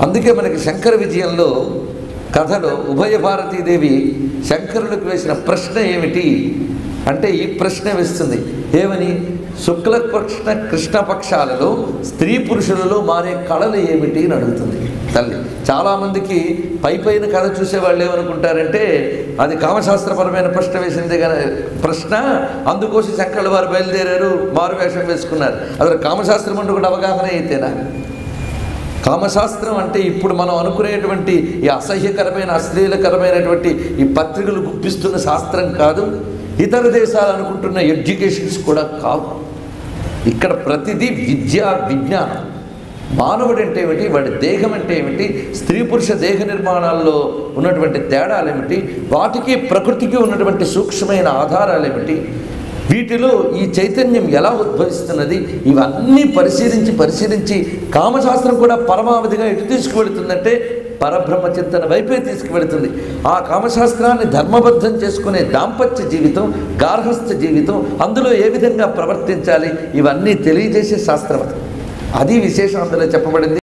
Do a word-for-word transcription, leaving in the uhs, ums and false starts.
అందుకే మనకి శంకర విజయంలో కథలో ఉభయ భారతీదేవి శంకరులకు వేసిన ప్రశ్న ఏమిటి అంటే ఈ ప్రశ్న వేస్తుంది ఏమని, శుక్లపక్ష కృష్ణపక్షాలలో స్త్రీ పురుషులలో మారే కళలు ఏమిటి అని అడుగుతుంది తల్లి. చాలామందికి పై పైన కళ చూసేవాళ్ళు ఏమనుకుంటారంటే అది కామశాస్త్రపరమైన ప్రశ్న వేసిందే కానీ ప్రశ్న, అందుకోసం శంకరుల వారు బయలుదేరారు, మారువేషం వేసుకున్నారు. అసలు కామశాస్త్రం అంటూ కూడా అవగాహన అయితేనా? కామశాస్త్రం అంటే ఇప్పుడు మనం అనుకునేటువంటి ఈ అసహ్యకరమైన అశ్లీలకరమైనటువంటి ఈ పత్రికలు గుప్పిస్తున్న శాస్త్రం కాదు, ఇతర దేశాలు అనుకుంటున్న ఎడ్యుకేషన్స్ కూడా కావు. ఇక్కడ ప్రతిదీ విద్యా విజ్ఞానం. మానవుడు అంటే ఏమిటి, వాడి దేహం అంటే ఏమిటి, స్త్రీ పురుష దేహ నిర్మాణాల్లో ఉన్నటువంటి తేడాలు ఏమిటి, వాటికి ప్రకృతికి ఉన్నటువంటి సూక్ష్మమైన ఆధారాలు ఏమిటి, వీటిలో ఈ చైతన్యం ఎలా ఉద్భవిస్తున్నది, ఇవన్నీ పరిశీలించి పరిశీలించి కామశాస్త్రం కూడా పరమావధిగా ఎటు తీసుకువెళుతుందంటే పరబ్రహ్మ చింతన వైపే తీసుకువెళుతుంది. ఆ కామశాస్త్రాన్ని ధర్మబద్ధం చేసుకునే దాంపత్య జీవితం, గార్హస్థ జీవితం, అందులో ఏ విధంగా ప్రవర్తించాలి, ఇవన్నీ తెలియజేసే శాస్త్రం. అది విశేషం అందులో చెప్పబడింది.